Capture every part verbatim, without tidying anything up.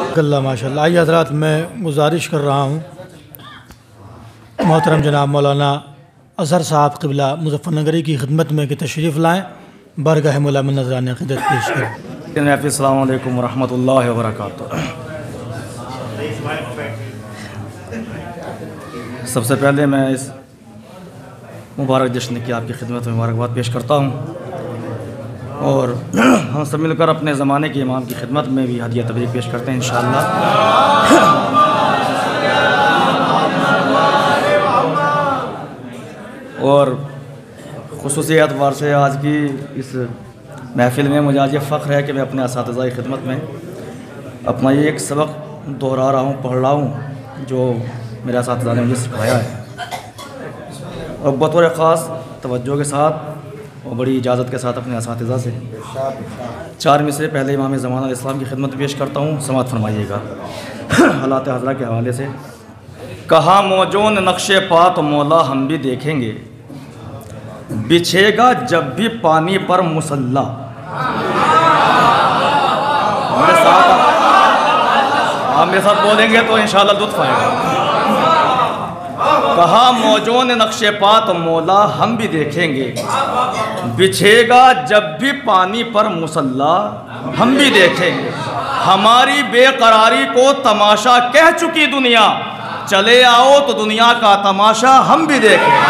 अल्लाह माशाल्लाह। आइए हज़रात, मैं गुजारिश कर रहा हूँ मोहतरम जनाब मौलाना अज़हर साहब क़िबला मुज़फ़्फ़रनगरी की खिदमत में कि तशरीफ़ लाएँ, बरगाह मौला में नज़राने क़िदत पेश करें। अस्सलामु अलैकुम वरहमतुल्लाहि वबरकातुहू। सबसे पहले मैं इस मुबारक जश्न की आपकी खिदमत में मुबारकबाद पेश करता हूँ और हम सब मिलकर अपने ज़माने के इमाम की खिदमत में भी हदिया तबरीक पेश करते हैं इंशाअल्लाह। और ख़ुसूसी एतबार से आज की इस महफ़िल में मुझे आज ये फ़ख्र है कि मैं अपने असातिज़ा की खिदमत में अपना ये एक सबक दोहरा रहा हूँ, पढ़ रहा हूँ जो मेरे असातिज़ा ने मुझे सिखाया है, और बतौर ख़ास तवज्जो के साथ और बड़ी इजाज़त के साथ अपने असातिज़ा से चार मिसरे पहले इमाम ज़माना इस्लाम की खिदमत पेश करता हूँ। समाअत फरमाइएगा। हालात हज़रा के हवाले से कहा मौजून नक्शे पा तो मौला हम भी देखेंगे, बिछेगा जब भी पानी पर मुसल्ला। मेरे साथ आप मेरे साथ बोलेंगे तो इंशाअल्लाह लुत्फ़ आएगा। कहा मौजून नक्शे पा तो मौला हम भी देखेंगे, बिछेगा जब भी पानी पर मुसल्ला हम भी देखेंगे। हमारी बेकरारी को तमाशा कह चुकी दुनिया, चले आओ तो दुनिया का तमाशा हम भी देखें।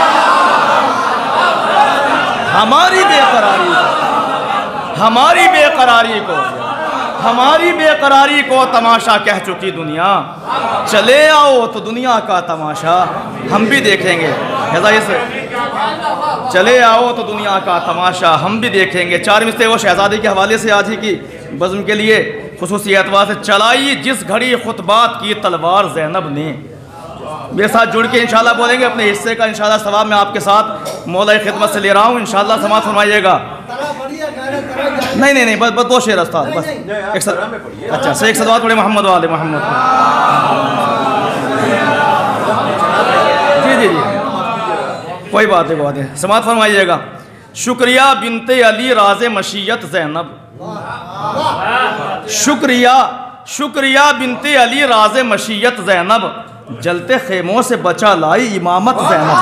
हमारी बेकरारी हमारी बेकरारी को हमारी बेकरारी को तमाशा कह चुकी दुनिया, चले आओ तो दुनिया का तमाशा हम भी देखेंगे। ऐसा इस चले आओ तो दुनिया का तमाशा हम भी देखेंगे। चार मिसरे वो शहजादी के हवाले से आज ही की बज़्म के लिए ख़ुसूसी एतबार से चलाई जिस घड़ी खुतबात की तलवार ज़ैनब ने। मेरे साथ जुड़ के इंशाल्लाह बोलेंगे, अपने हिस्से का इंशाल्लाह सवाब मैं आपके साथ मौला की खिदमत से ले रहा हूँ इंशाल्लाह। समाअत फरमाइएगा। नहीं नहीं नहीं बस बस दो शेर रास्ता बस एक सद अच्छा से एक सदवात पढ़े मोहम्मद वाले मोहम्मद। जी जी जी कोई बात है बात है। समाअत फरमाइएगा। शुक्रिया बिनते अली राज़े मशीयत ज़ैनब, शुक्रिया शुक्रिया बिनते अली राज़े मशीयत ज़ैनब, जलते खेमों से बचा लाई इमामत ज़ैनब।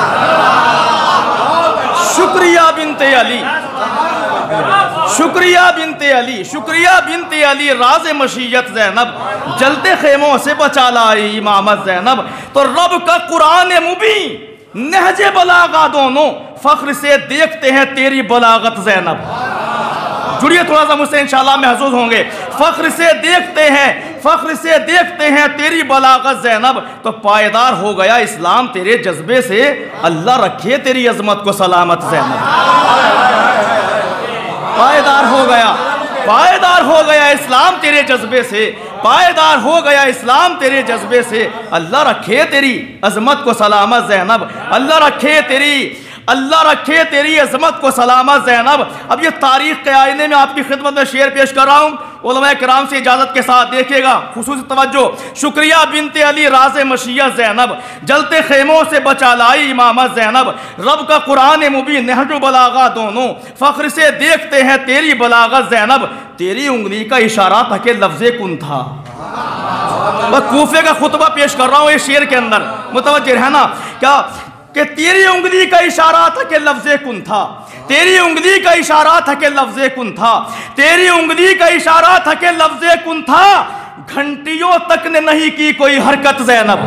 शुक्रिया बिनते अली शुक्रिया बिनते अली शुक्रिया बिनते अली राज़े मशीयत ज़ैनब, जलते खेमों से बचा लाई इमामत ज़ैनब। तो रब का कुरान मुबीन नहजे बलागा दोनों, फ़ख्र से देखते हैं तेरी बलागत ज़ैनब। जुड़िए थोड़ा सा मुझसे इंशाल्लाह महसूस होंगे। फ़ख्र से देखते हैं फ़ख्र से देखते हैं तेरी बलागत ज़ैनब, तो पायदार हो गया इस्लाम तेरे जज्बे से, अल्लाह रखे तेरी अज़मत को सलामत ज़ैनब। पायदार हो गया पायदार हो गया इस्लाम तेरे जज्बे से, पायदार हो गया इस्लाम तेरे जज्बे से, अल्लाह रखे तेरी अज़मत को सलामत ज़ैनब। अल्लाह रखे तेरी अल्लाह रखे तेरी अज़मत को सलामत ज़ैनब। अब ये तारीख़ के आईने में आपकी खिदमत में शेर पेश कर रहा हूँ, उलमा किराम से इजाज़त के साथ देखिएगा, खुसूसी तवज्जो। शुक्रिया बिनते अली राज़े मशीयत ज़ैनब, जलते खेमों से बचा लाई इमामत ज़ैनब। रब का कुरान मुबीन नहजो बलागा दोनों, फ़ख्र से देखते हैं तेरी बलागत ज़ैनब। तेरी उंगली का इशारा था कि लफ्ज़े कुन था। बस कूफे का खुतबा पेश कर रहा हूँ इस शेर के अंदर, मुतवज्जि रहना। क्या कि तेरी उंगली का इशारा था कि लफ्ज़े कुन था, तेरी उंगली का इशारा था कि लफ्ज़े कुन था, तेरी उंगली का इशारा था कि लफ्ज़े कुन था, घंटियों तक ने नहीं की कोई हरकत ज़ैनब।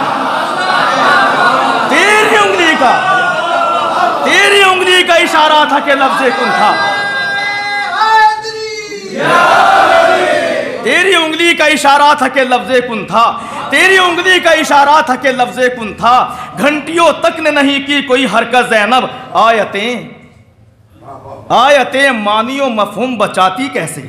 तेरी उंगली का तेरी उंगली का इशारा था कि लफ्ज़े कुन था, तेरी उंगली का इशारा था कि लफ्ज़े कुन था, तेरी उंगली का इशारा था कि लफ्ज़े कुन था, घंटियों तक ने नहीं की कोई हरकत ज़ैनब। आयतें आयतें मानियो मफ़हूम बचाती कैसे,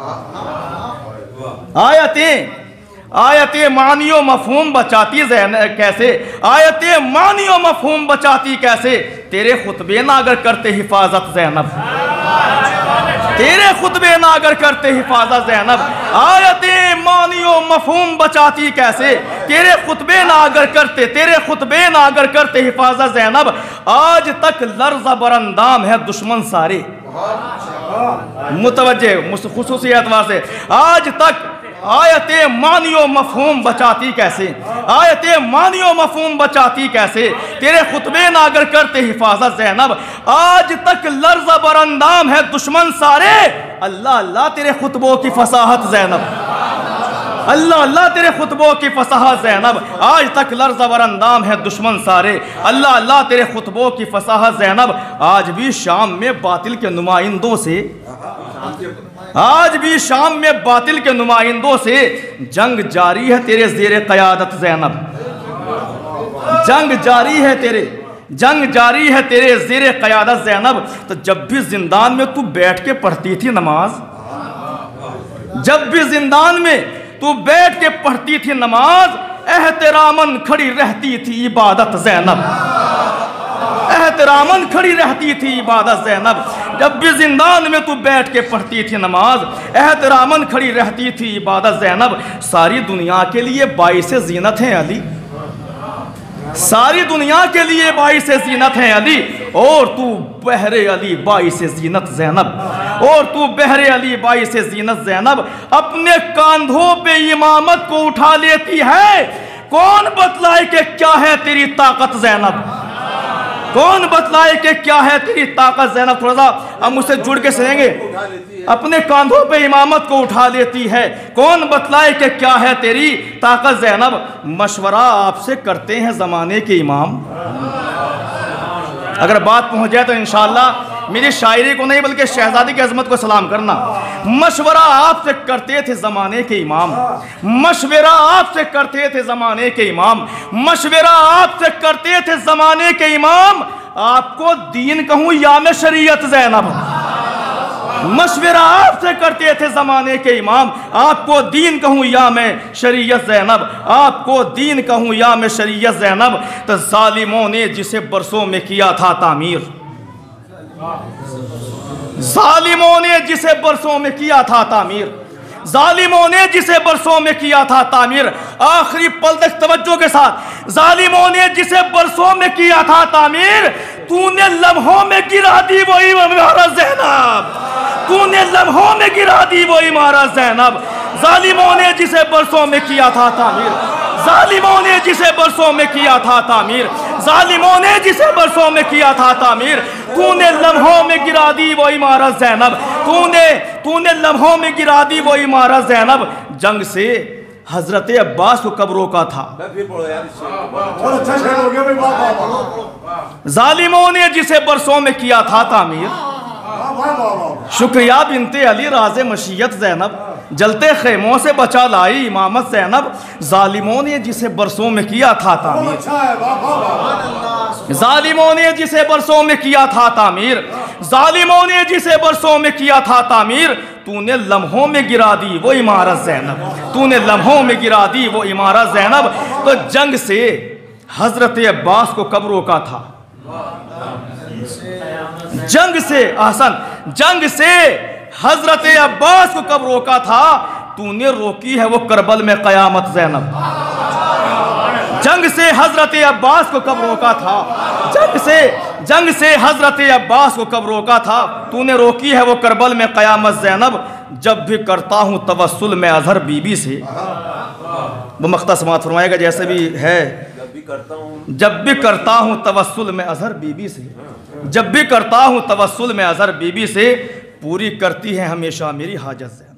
आयतें आयतें मानियो मफ़हूम बचाती ज़ैनब कैसे, आयतें मानियो मफ़हूम बचाती कैसे, तेरे खुतबे ना अगर करते हिफाजत ज़ैनब, तेरे खुतबे ना अगर करते हिफाजत ज़ैनब। आयतें मानियो मफ़हूम बचाती कैसे, तेरे खुतबे ना अगर करते तेरे खुतबे ना अगर करते हिफाजत ज़ैनब। आज तक लर्ज़ बरंदाम है दुश्मन सारे, मुतवज्जे खुसूसी एतबार से, आज तक आयते मानियो मफहूम बचाती कैसे, आयते मानियो मफहूम बचाती कैसे, तेरे खुतबे ना अगर करते हिफाजत ज़ैनब। आज तक लर्ज़ बरंदाम है दुश्मन सारे, अल्लाह अल्लाह तेरे खुतबों की फसाहत ज़ैनब, अल्लाह अल्लाह तेरे खुतबों की फसाहत ज़ैनब। आज तक लर्ज़ बरंदाम है दुश्मन सारे, अल्लाह अल्लाह तेरे खुतबों की फसाहत ज़ैनब। आज भी शाम में बातिल के नुमाइंदों से, आज भी शाम में बातिल के नुमाइंदों से जंग जारी है तेरे ज़ेरे क़यादत ज़ैनब, जंग जारी है तेरे, जंग जारी है तेरे ज़ेरे क़यादत ज़ैनब। तो जब भी जिंदान में तू बैठ के पढ़ती थी नमाज, जब भी जिंदान में तू बैठ के पढ़ती थी नमाज, एहतरामन खड़ी रहती थी इबादत ज़ैनब, एहतरामन खड़ी रहती थी इबादत ज़ैनब। जब भी जिंदान में तू बैठ के पढ़ती थी नमाज, एहतरामन खड़ी रहती थी इबादत ज़ैनब। सारी दुनिया के लिए बाइसे ज़ीनत है अली, सारी दुनिया के लिए बाइसे ज़ीनत है अली, और तू बहरे अली बाइसे ज़ीनत ज़ैनब, और तू बहरे अली बाइसे ज़ीनत ज़ैनब। अपने कांधों पे इमामत को उठा लेती है, कौन बतलाए कि क्या है तेरी ताकत ज़ैनब, कौन बतलाए कि क्या है तेरी ताकत ज़ैनब। थोड़ा सा हम उससे जुड़ के सुनेंगे। अपने कांधों पे इमामत को उठा लेती है, कौन बतलाए कि क्या है तेरी ताकत ज़ैनब। मशवरा आपसे करते हैं ज़माने के इमाम, अगर बात पहुंच जाए तो इंशाअल्लाह मेरी शायरी को नहीं बल्कि शहजादी की अजमत को सलाम करना। मशवरा आपसे करते थे ज़माने के इमाम, मशवरा आपसे करते थे ज़माने के इमाम, मशवरा आपसे करते थे ज़माने के इमाम। आपको दीन कहूँ या मैं शरीयत ज़ैनब, मशवरा आपसे करते थे ज़माने के इमाम। आपको दीन कहूँ या मैं शरीयत ज़ैनब, आपको दीन कहूँ या मैं शरीयत ज़ैनब। तो जालिमों ने जिसे बरसों में किया था तामीर, जालिमों ने जिसे बरसों में किया था तामीर, जालिमों ने जिसे बरसों में किया था तामीर। आखिरी पल तक तवज्जो के साथ, जालिमों ने जिसे बरसों में किया था तामीर, तूने लम्हों में गिरा दी वो इमारत ज़ैनब, तूने लम्हों में गिरा दी वो इमारत ज़ैनब। जालिमों ने जिसे बरसों में किया था तामीर, जालिमों ने जिसे बरसों में किया था तामीर, जालिमों ने जिसे बरसों में किया था तामीर। तूने लम्हों में गिरा दी वो इमारत ज़ैनब, तूने तूने लम्हों में गिरा दी वो इमारत ज़ैनब। जंग से हजरत अब्बास को कब रोका था, जालिमों ने जिसे बरसों में किया था तामीर। शुक्रिया बिनते अली राज़े मशीयत ज़ैनब, जलते खेमों से बचा लाई इमामत ज़ैनब। जालिमों ने जिसे बरसों में किया था तामीर, जालिमों ने जिसे बरसों में किया था तामीर, जालिमों ने जिसे बरसों में किया था तामीर। तूने लम्हों में गिरा दी वो इमारत ज़ैनब, तूने लम्हों में गिरा दी वो इमारत ज़ैनब। तो जंग से हजरत अब्बास को कब रोका था, जंग से आसन जंग से हजरत अब्बास को कब रोका था। तूने रोकी है वो करबल में क़यामत ज़ैनब। जंग से हजरत अब्बास को कब रोका था, जंग से जंग से हजरत अब्बास को कब रोका था। तूने रोकी है वो करबल में क़यामत ज़ैनब। जब भी करता हूँ तवस्सुल में अज़हर बीबी से, वो मख्ता समात फरमाएगा जैसे भी है। जब भी करता हूँ तवस्सुल में अज़हर बीबी से, जब भी करता हूँ तवस्सुल में अज़हर बीबी से, पूरी करती है हमेशा मेरी हाजत से।